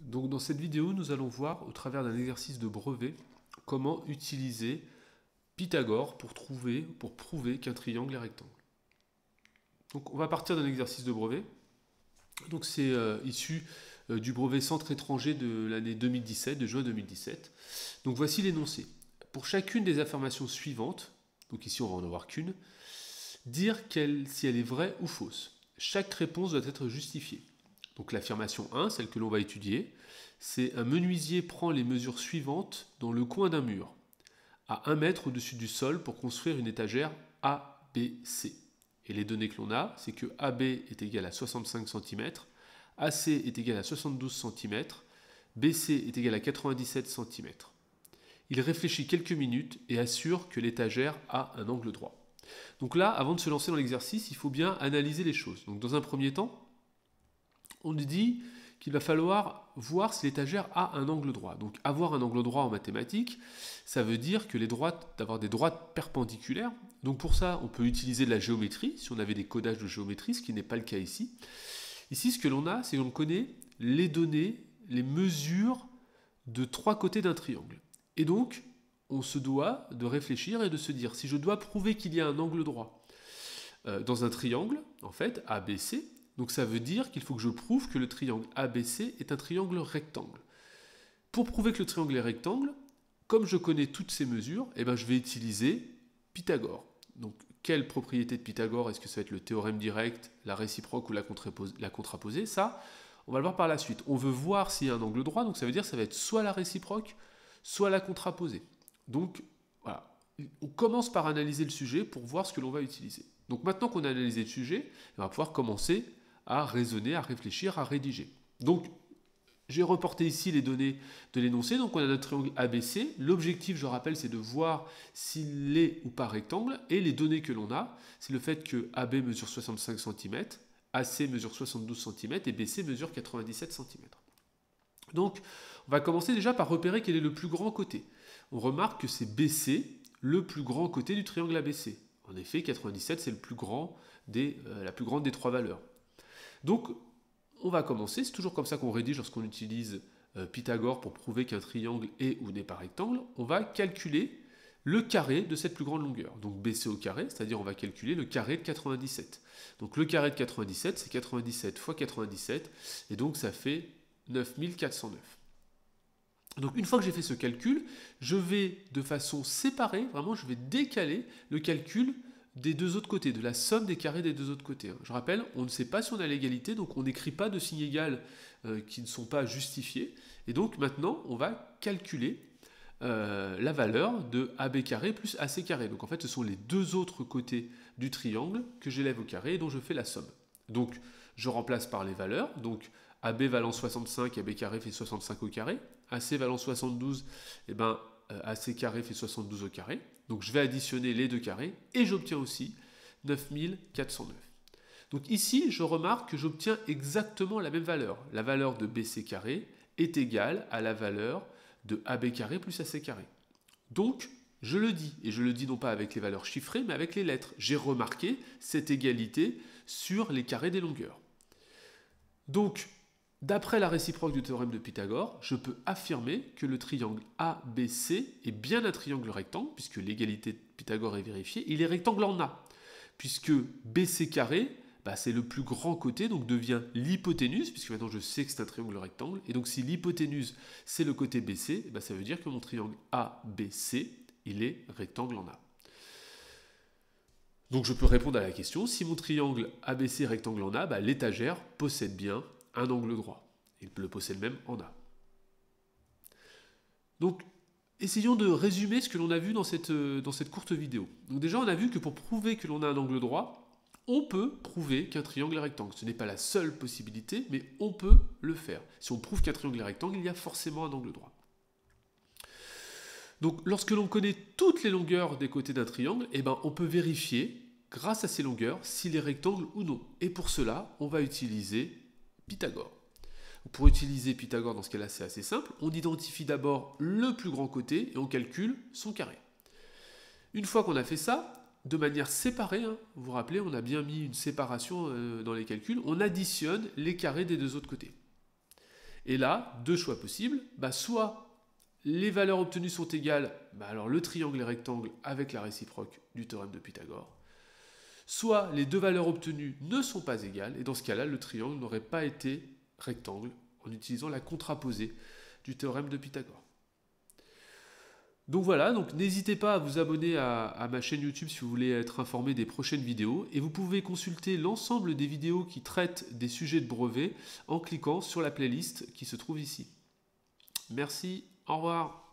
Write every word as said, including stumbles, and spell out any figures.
Donc dans cette vidéo, nous allons voir au travers d'un exercice de brevet comment utiliser Pythagore pour trouver, pour prouver qu'un triangle est rectangle. Donc on va partir d'un exercice de brevet. Donc c'est euh, issu euh, du brevet Centre étranger de l'année deux mille dix-sept, de juin deux mille dix-sept. Donc voici l'énoncé. Pour chacune des affirmations suivantes, donc ici on va en avoir qu'une, dire qu'elle, si elle est vraie ou fausse. Chaque réponse doit être justifiée. Donc l'affirmation un, celle que l'on va étudier, c'est un menuisier prend les mesures suivantes dans le coin d'un mur, à un mètre au-dessus du sol pour construire une étagère A B C. Et les données que l'on a, c'est que A B est égal à soixante-cinq centimètres, A C est égal à soixante-douze centimètres, B C est égal à quatre-vingt-dix-sept centimètres. Il réfléchit quelques minutes et assure que l'étagère a un angle droit. Donc là, avant de se lancer dans l'exercice, il faut bien analyser les choses. Donc dans un premier temps, on nous dit qu'il va falloir voir si l'étagère a un angle droit. Donc avoir un angle droit en mathématiques, ça veut dire que les droites, d'avoir des droites perpendiculaires. Donc pour ça, on peut utiliser de la géométrie, si on avait des codages de géométrie, ce qui n'est pas le cas ici. Ici, ce que l'on a, c'est qu'on connaît les données, les mesures de trois côtés d'un triangle. Et donc, on se doit de réfléchir et de se dire, si je dois prouver qu'il y a un angle droit euh, dans un triangle, en fait, A B C, donc ça veut dire qu'il faut que je prouve que le triangle A B C est un triangle rectangle. Pour prouver que le triangle est rectangle, comme je connais toutes ces mesures, eh ben je vais utiliser Pythagore. Donc quelle propriété de Pythagore? Est-ce que ça va être le théorème direct, la réciproque ou la contraposée? Ça, on va le voir par la suite. On veut voir s'il y a un angle droit, donc ça veut dire que ça va être soit la réciproque, soit la contraposée. Donc voilà, on commence par analyser le sujet pour voir ce que l'on va utiliser. Donc maintenant qu'on a analysé le sujet, on va pouvoir commencer à raisonner, à réfléchir, à rédiger. Donc, j'ai reporté ici les données de l'énoncé. Donc, on a notre triangle A B C. L'objectif, je rappelle, c'est de voir s'il est ou pas rectangle. Et les données que l'on a, c'est le fait que A B mesure soixante-cinq centimètres, A C mesure soixante-douze centimètres et B C mesure quatre-vingt-dix-sept centimètres. Donc, on va commencer déjà par repérer quel est le plus grand côté. On remarque que c'est B C, le plus grand côté du triangle A B C. En effet, quatre-vingt-dix-sept, c'est le plus grand des, euh, la plus grande des trois valeurs. Donc, on va commencer, c'est toujours comme ça qu'on rédige lorsqu'on utilise euh, Pythagore pour prouver qu'un triangle est ou n'est pas rectangle. On va calculer le carré de cette plus grande longueur. Donc B C au carré, c'est-à-dire on va calculer le carré de quatre-vingt-dix-sept. Donc le carré de quatre-vingt-dix-sept, c'est quatre-vingt-dix-sept fois quatre-vingt-dix-sept, et donc ça fait neuf mille quatre cent neuf. Donc une fois que j'ai fait ce calcul, je vais de façon séparée, vraiment je vais décaler le calcul des deux autres côtés, de la somme des carrés des deux autres côtés. Je rappelle, on ne sait pas si on a l'égalité, donc on n'écrit pas de signes égal euh, qui ne sont pas justifiés. Et donc maintenant, on va calculer euh, la valeur de A B carré plus A C carré. Donc en fait, ce sont les deux autres côtés du triangle que j'élève au carré et dont je fais la somme. Donc je remplace par les valeurs. Donc A B valant soixante-cinq, A B carré fait soixante-cinq au carré. A C valant soixante-douze, et ben A C carré fait soixante-douze au carré. Donc je vais additionner les deux carrés et j'obtiens aussi neuf mille quatre cent neuf. Donc ici, je remarque que j'obtiens exactement la même valeur. La valeur de B C carré est égale à la valeur de A B carré plus A C carré. Donc, je le dis, et je le dis non pas avec les valeurs chiffrées, mais avec les lettres. J'ai remarqué cette égalité sur les carrés des longueurs. Donc, d'après la réciproque du théorème de Pythagore, je peux affirmer que le triangle A B C est bien un triangle rectangle, puisque l'égalité de Pythagore est vérifiée. Il est rectangle en A, puisque B C carré, bah, c'est le plus grand côté, donc devient l'hypoténuse, puisque maintenant je sais que c'est un triangle rectangle. Et donc si l'hypoténuse, c'est le côté B C, bah, ça veut dire que mon triangle A B C, il est rectangle en A. Donc je peux répondre à la question, si mon triangle A B C est rectangle en A, bah, l'étagère possède bien un angle droit. Il le possède même en A. Donc, essayons de résumer ce que l'on a vu dans cette, dans cette courte vidéo. Donc déjà, on a vu que pour prouver que l'on a un angle droit, on peut prouver qu'un triangle est rectangle. Ce n'est pas la seule possibilité, mais on peut le faire. Si on prouve qu'un triangle est rectangle, il y a forcément un angle droit. Donc, lorsque l'on connaît toutes les longueurs des côtés d'un triangle, eh ben, on peut vérifier, grâce à ces longueurs, s'il est rectangle ou non. Et pour cela, on va utiliser Pythagore. Pour utiliser Pythagore dans ce cas-là, c'est assez simple. On identifie d'abord le plus grand côté et on calcule son carré. Une fois qu'on a fait ça, de manière séparée, hein, vous vous rappelez, on a bien mis une séparation euh, dans les calculs, on additionne les carrés des deux autres côtés. Et là, deux choix possibles, bah, soit les valeurs obtenues sont égales, bah alors le triangle est rectangle avec la réciproque du théorème de Pythagore, soit les deux valeurs obtenues ne sont pas égales, et dans ce cas-là, le triangle n'aurait pas été rectangle en utilisant la contraposée du théorème de Pythagore. Donc voilà, donc n'hésitez pas à vous abonner à, à ma chaîne YouTube si vous voulez être informé des prochaines vidéos, et vous pouvez consulter l'ensemble des vidéos qui traitent des sujets de brevet en cliquant sur la playlist qui se trouve ici. Merci, au revoir.